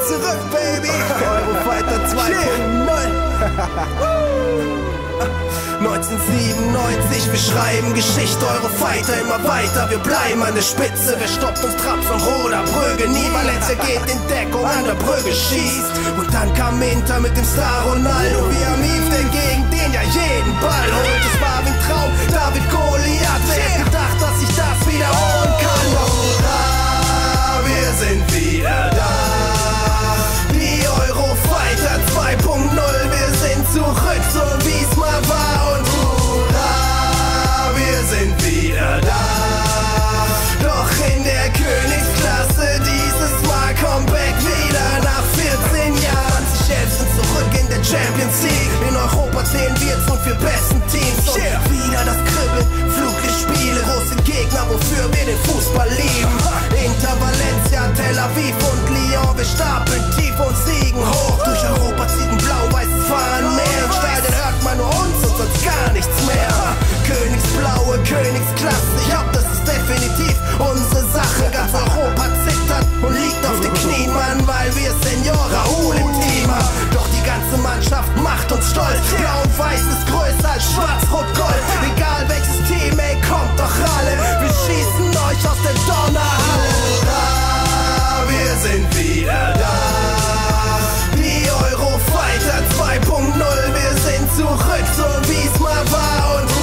zurück, Baby. Eurofighter 2.0. 1997, wir schreiben Geschichte, Eurofighter immer weiter, wir bleiben an der Spitze. Wer stoppt uns? Trabzon oder Brügge? Niemals, er geht in Deckung, an der Brügge schießt. Und dann kam Inter mit dem Star Ronaldo, wie am Liebsten gegen den ja jeden Ball holt. Es war wie ein Traum, David Goliath, wer hätte gedacht, dass ich das wiederholen kann? Hurra, wir sind wieder da. Die Eurofighter 2.0, wir sind zurück, so wie's mal war. Und hurra, wir sind wieder da. Doch in der Königsklasse dieses Mal Comeback wieder nach 14 Jahren. 2011 sind zurück in der Champions League. In Europa zählen wir zum 4 besten Teams. Und wieder das Kribbeln, Flutlichtspiele, große Gegner, wofür wir den Fußball lieben. Inter, Valencia, Tel Aviv und Lyon, wir stapeln tief und siegen hoch. Durch Europa zieht ein blau-weißes Fahren mehr. Im Stadion hört man nur uns und sonst gar nichts mehr. Königsblaue, Königsklasse, ich glaub, das ist definitiv unsere Sache. Ganz Europa zittert und liegt auf den Knien, Mann, weil wir Senior Raúl im Team haben. Doch die ganze Mannschaft macht uns stolz. Blau und Weiß ist größer als Schwarz-Rot-Gold. Egal welches Team, ey, kommt doch alle. Wir schießen euch aus der Donnerhalle. Hurra, wir sind wieder da. Die Eurofighter 2.0, wir sind zurück, so wie's mal war. Und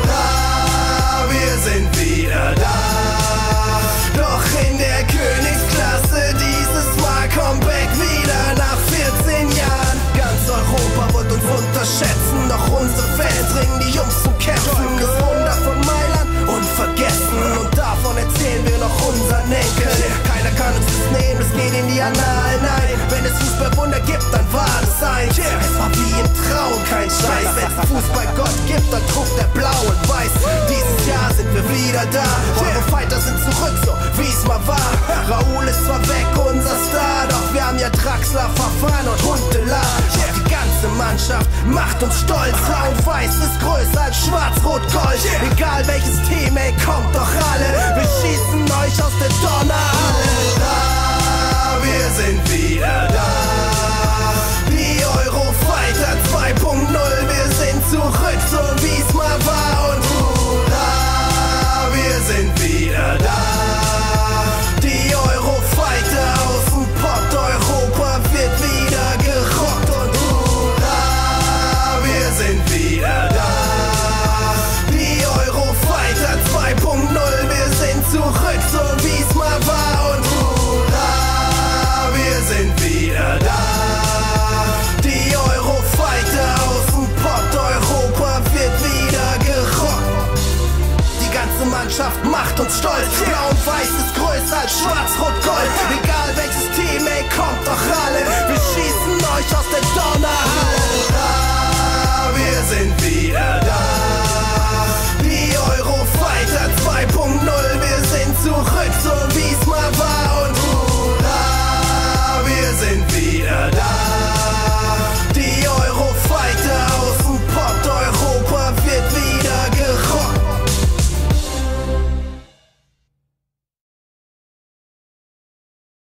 hurra, wir sind wieder da. Doch in der Königsklasse dieses Mal Comeback wieder nach 14 Jahren. Ganz Europa wird uns unterschätzen, doch unsere Fans ringen die Jungs zum Kämpfen. Das Wunder von Mailand unvergessen, und davon erzählen wir noch unseren Enkeln. Keiner kann uns das nehmen, es geht in die Annalen ein. Wenn es Fußballwunder gibt, dann war es eins. Es war wie im Traum, kein Scheiß. Wenn es Fußballgott gibt, dann trug der Blau und Weiß. Dieses Jahr sind wir wieder da. Eurofighter sind zurück, so wie's mal war. Raúl ist zwar weg, unser Star, doch wir haben ja Draxler, Verfahren und Huntelaar. Die ganze Mannschaft macht uns stolz. Blau und Weiß ist größer als Schwarz-Rot-Gold. Egal welches Team, ey, kommt doch alle. Wir schießen euch aus der Donnerhalle. Hurra, wir sind wieder da. Die Eurofighter 2.0, wir sind zurück, so wie's mal war. Und hurra, wir sind wieder da. Die Eurofighter aus dem Pott, Europa wird wieder gerockt. Und hurra, wir sind wieder da. Die Eurofighter 2.0, wir sind zurück, so wie's mal war. Und hurra, wir sind wieder da. Die Eurofighter aus dem Pott, Europa wird wieder gerockt. Die ganze Mannschaft macht uns stolz. Blau und Weiß ist größer als Schwarz-Rot-Gold. Egal welches Team, ey, kommt doch alle.